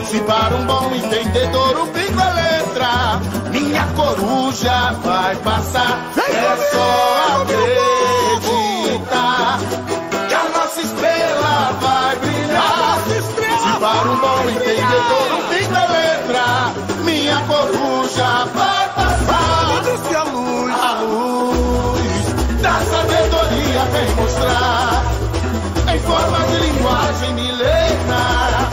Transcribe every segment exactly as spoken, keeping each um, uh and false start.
Se para um bom entendedor o bico é letra, minha coruja vai passar. É só acreditar que a nossa estrela vai brilhar. Se para um bom entendedor o bico é letra, minha coruja vai passar. Se a luz, a luz da sabedoria vem mostrar em forma de linguagem milenar.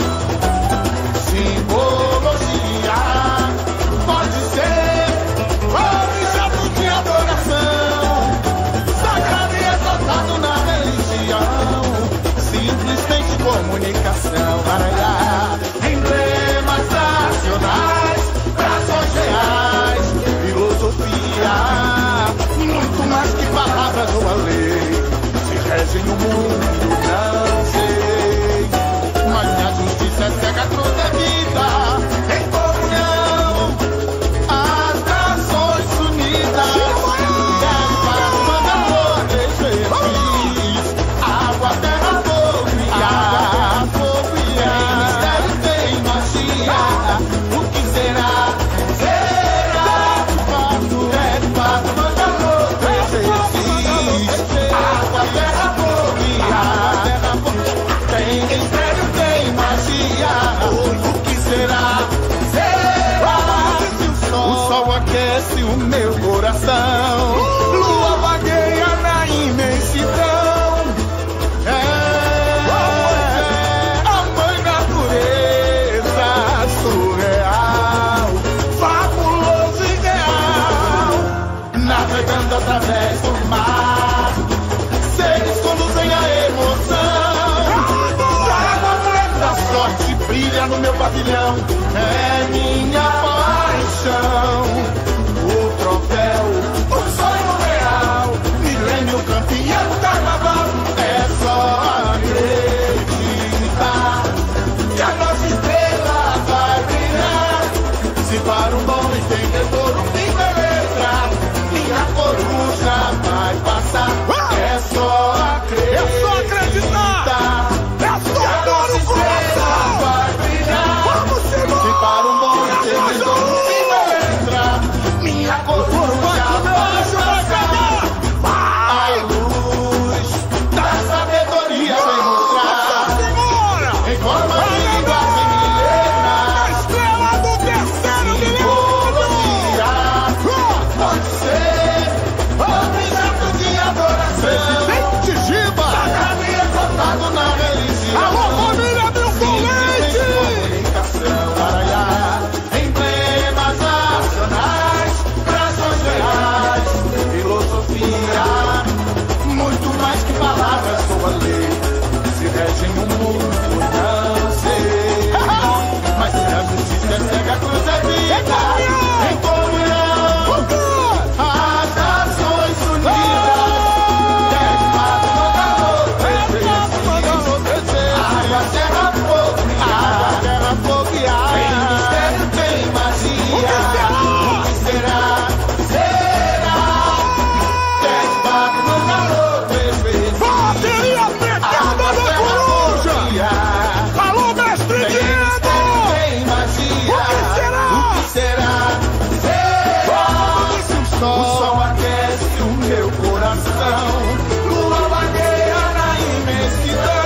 Simbologia pode ser objeto de adoração, sagrado e exaltado na religião, simplesmente comunicação. Araiá, emblemas nacionais, traços reais, filosofia, muito mais que palavras ou a lei, se regem no mundo, não sei, mas minha justiça cega a cruz da vida, em comunhão, as nações unidas, mulher para o mandamor, três vezes, água, terra, fogo e ar, fogo e ar, mistério tem magia, o que será? Será de fato, é de fato, mandamor, três vezes, água, terra, fogo e ar, tem mistério, tem magia, o que será? Será? O sol aquece o meu coração, lua vagueia na imensidão, é a mãe natureza surreal, fabuloso e ideal, navegando através do mar, seres conduzem a emoção, a sorte brilha no meu pavilhão, é minha paixão, o troféu, o sonho real, milênio campeão do carnaval, é só acreditar que a nossa estrela vai brilhar. Se para um bom entendedor o fim é letra, minha coruja vai passar, é só acreditar. É só acreditar. Para um bom entendedor, uma letra, minha coruja vai passar. A luz da sabedoria vem mostrar em forma de linguagem milenar. Estrela do terceiro simbologia pode ser objeto de adoração, sagrado e exaltado na religião. Alô, família Milton Leite! Emblemas nacionais, traços reais, filosofia, muito mais que palavras ou a lei, se regem no mundo, não sei, mas se a justiça cega a cruz é vida, em comunhão, as nações unidas, dez matos, mandamor, três vezes, água, terra, fogo e ar, terra, fogo e ar. O que será? Será? Dez patos no calor, três vezes. Bateria pecada da coruja! Alô, mestre Diego! Tem magia! O que será? O que será? Será? O sol aquece o meu coração, lua vagueia na imensidão.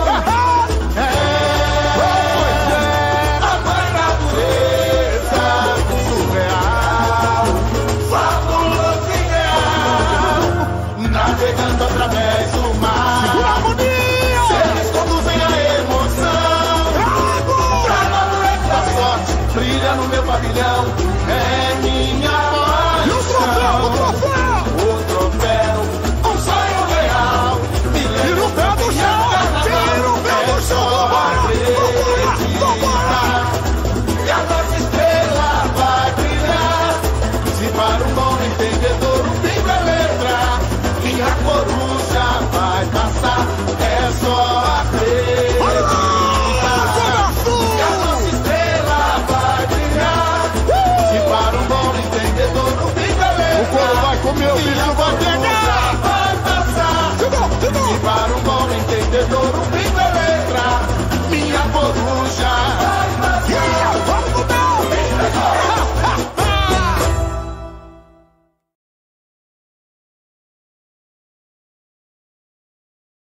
Navegando através do mar, segura a harmonia, seres conduzem a emoção, trago da sorte, brilha no meu pavilhão, é minha paixão. E o troféu, o troféu, o troféu, um sonho real, tira o pé do chão, tira o pé do chão, acreditar que a nossa estrela vai brilhar. Se para um bom entendedor o bico é letra, minha coruja vai passar, é só acreditar que a nossa estrela vai brilhar. Se para um bom entendedor o bico é letra, o couro vai comer, o bicho vai pegar, vai passar. Se para um bom entendedor o